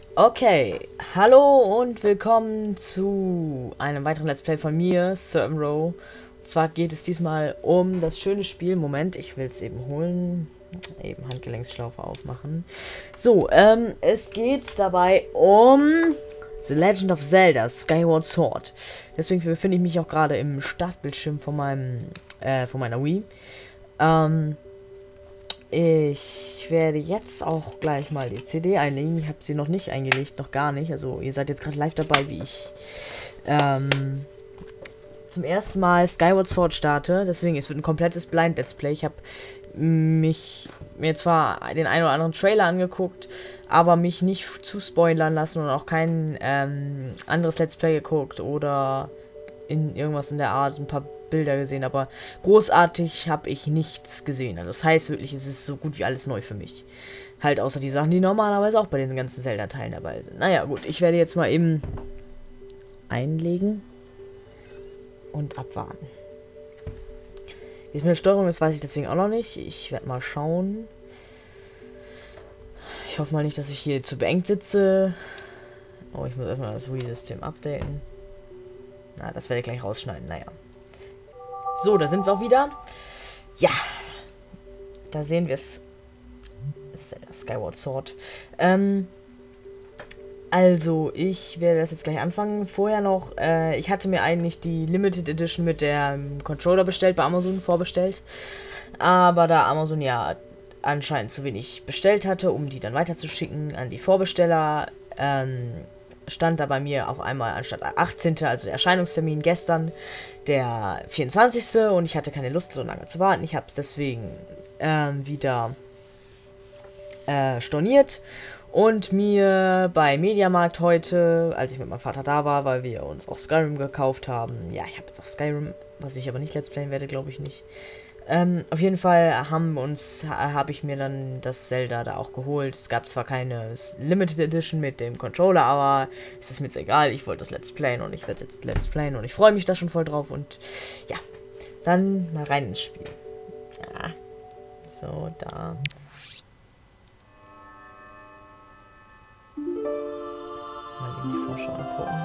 Okay, hallo und willkommen zu einem weiteren Let's Play von mir, Row. Und zwar geht es diesmal um das schöne Spiel. Moment, ich will es eben holen. Eben Handgelenksschlaufe aufmachen. So, es geht dabei um The Legend of Zelda Skyward Sword. Deswegen befinde ich mich auch gerade im Startbildschirm von meiner Wii. Ich werde jetzt auch gleich mal die CD einlegen. Ich habe sie noch nicht eingelegt, noch gar nicht. Also ihr seid jetzt gerade live dabei, wie ich zum ersten Mal Skyward Sword starte. Deswegen, es wird ein komplettes Blind Let's Play. Ich habe mir zwar den einen oder anderen Trailer angeguckt, aber mich nicht zu spoilern lassen und auch kein anderes Let's Play geguckt oder in irgendwas in der Art, ein paar Bilder gesehen, aber großartig habe ich nichts gesehen. Also das heißt wirklich, es ist so gut wie alles neu für mich. Halt außer die Sachen, die normalerweise auch bei den ganzen Zelda-Teilen dabei sind. Naja, gut, ich werde jetzt mal eben einlegen und abwarten. Wie es mit der Steuerung ist, weiß ich deswegen auch noch nicht. Ich werde mal schauen. Ich hoffe mal nicht, dass ich hier zu beengt sitze. Oh, ich muss erstmal das Wii-System updaten. Na, das werde ich gleich rausschneiden, naja. So, da sind wir auch wieder. Ja. Da sehen wir es. Ist das Skyward Sword. Also, ich werde das jetzt gleich anfangen. Vorher noch, ich hatte mir eigentlich die Limited Edition mit der Controller bestellt, bei Amazon vorbestellt. Aber da Amazon ja anscheinend zu wenig bestellt hatte, um die dann weiterzuschicken an die Vorbesteller, stand da bei mir auf einmal anstatt 18., also der Erscheinungstermin gestern, der 24. und ich hatte keine Lust, so lange zu warten. Ich habe es deswegen wieder storniert und mir bei Mediamarkt heute, als ich mit meinem Vater da war, weil wir uns auch Skyrim gekauft haben, ja, ich habe jetzt auch Skyrim, was ich aber nicht Let's Playen werde, glaube ich nicht. Auf jeden Fall habe ich mir dann das Zelda da auch geholt. Es gab zwar keine Limited Edition mit dem Controller, aber es ist mir jetzt egal. Ich wollte das Let's Playen und ich werde jetzt Let's Playen und ich freue mich da schon voll drauf. Und ja, dann mal rein ins Spiel. Ja, so, da. Mal eben die Vorschau angucken.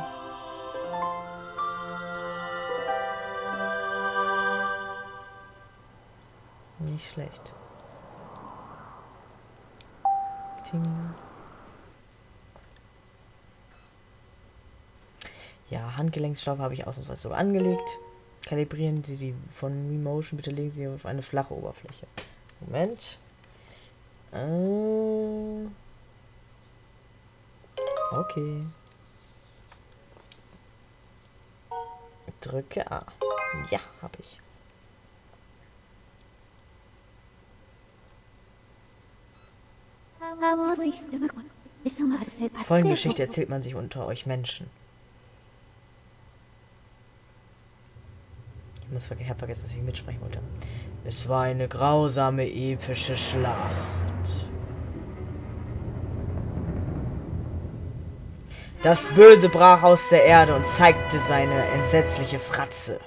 Nicht schlecht. Ting. Ja, Handgelenksschlaufe habe ich ausnahmsweise so angelegt. Kalibrieren Sie die von Remotion, bitte legen Sie auf eine flache Oberfläche. Moment. Okay. Drücke A. Ja, habe ich. Folgende Geschichte erzählt man sich unter euch Menschen. Ich habe vergessen, dass ich mitsprechen wollte. Es war eine grausame, epische Schlacht. Das Böse brach aus der Erde und zeigte seine entsetzliche Fratze.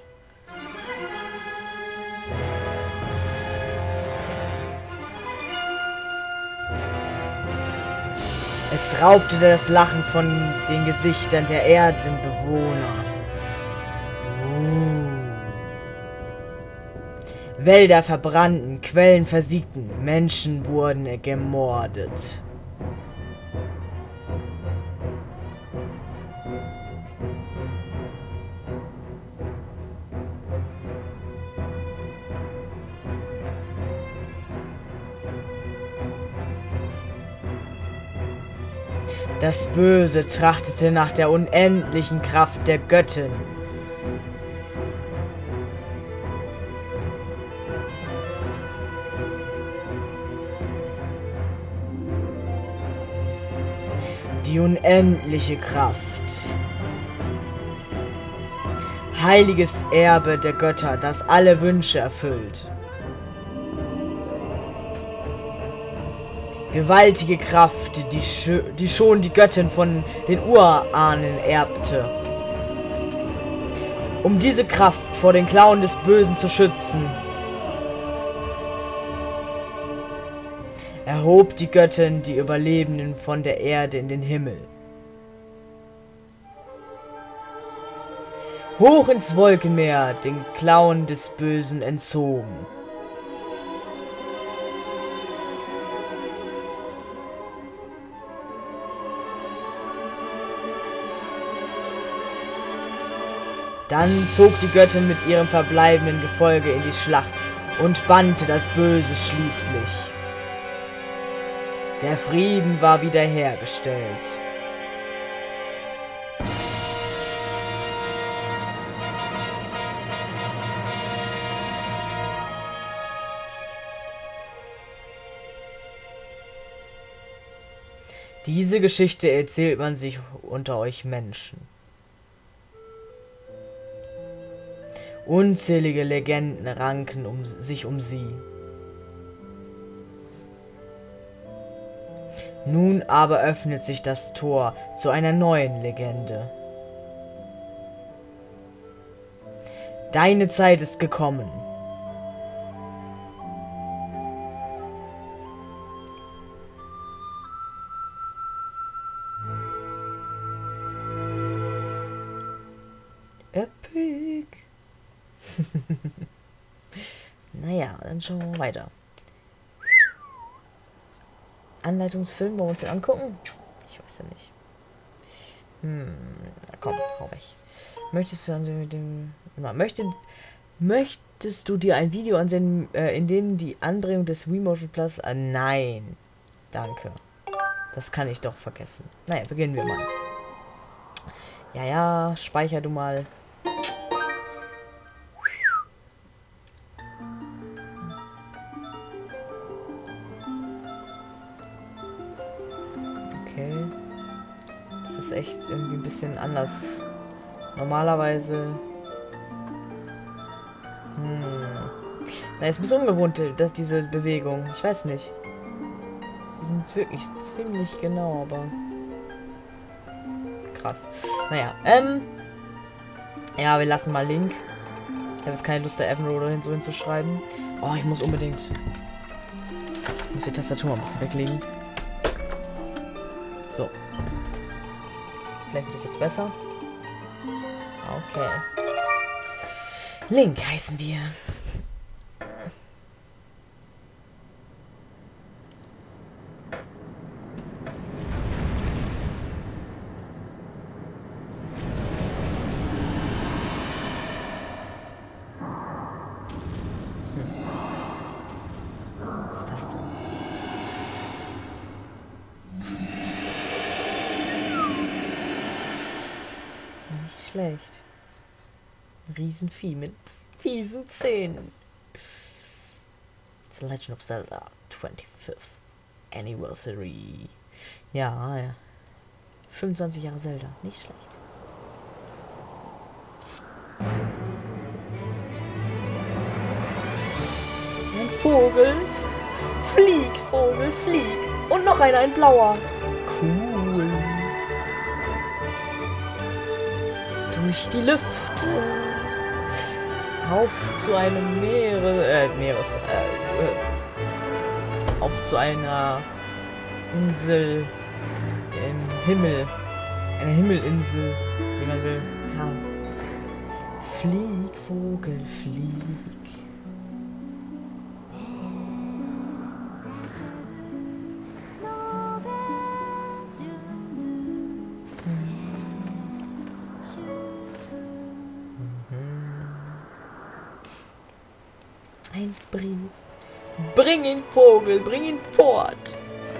Es raubte das Lachen von den Gesichtern der Erdenbewohner. Wälder verbrannten, Quellen versiegten, Menschen wurden gemordet. Das Böse trachtete nach der unendlichen Kraft der Göttin. Die unendliche Kraft. Heiliges Erbe der Götter, das alle Wünsche erfüllt. Gewaltige Kraft, die schon die Göttin von den Urahnen erbte. Um diese Kraft vor den Klauen des Bösen zu schützen, erhob die Göttin die Überlebenden von der Erde in den Himmel. Hoch ins Wolkenmeer, den Klauen des Bösen entzogen. Dann zog die Göttin mit ihrem verbleibenden Gefolge in die Schlacht und bannte das Böse schließlich. Der Frieden war wiederhergestellt. Diese Geschichte erzählt man sich unter euch Menschen. Unzählige Legenden ranken sich um sie. Nun aber öffnet sich das Tor zu einer neuen Legende. Deine Zeit ist gekommen. Epic. Naja, dann schauen wir weiter. Anleitungsfilm, wollen wir uns den angucken? Ich weiß ja nicht. Na komm, hau weg. Möchtest du mit dem... Möchtest du dir ein Video ansehen, in dem die Anbringung des Wii Motion Plus... nein. Danke. Das kann ich doch vergessen. Naja, beginnen wir mal. Ja, speicher du mal. Okay. Das ist echt irgendwie ein bisschen anders. Normalerweise... Na, ist ein bisschen ungewohnt, diese Bewegung. Ich weiß nicht. Die sind wirklich ziemlich genau, aber... Krass. Naja, ja, wir lassen mal Link. Ich habe jetzt keine Lust, da Evan oder so hinzuschreiben. Oh, ich muss unbedingt... Ich muss die Tastatur mal ein bisschen weglegen. So. Vielleicht wird das jetzt besser. Okay. Link heißen wir. Was ist das denn? Nicht schlecht. Ein Riesenvieh mit fiesen Zähnen. The Legend of Zelda 25th Anniversary. Ja. 25 Jahre Zelda. Nicht schlecht. Ein Vogel. Flieg, Vogel, flieg. Und noch einer, ein blauer. Cool. Durch die Lüfte. Auf zu einem auf zu einer Insel im Himmel. Eine Himmelinsel, wie man will. Ja. Flieg, Vogel, flieg. Ein Brief. Bring ihn, Vogel, bring ihn fort.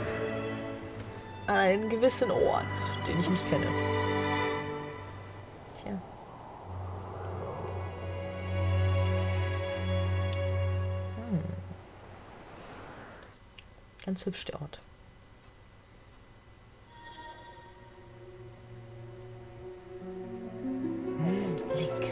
An einen gewissen Ort, den ich nicht kenne. Tja. Ganz hübsch der Ort. Link.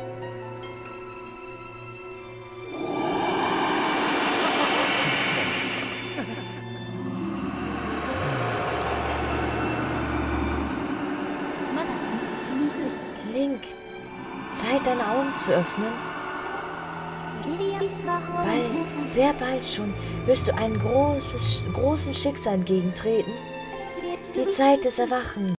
Link, Zeit, deine Augen zu öffnen. Bald, sehr bald schon, wirst du einem großen Schicksal entgegentreten. Die Zeit des Erwachens.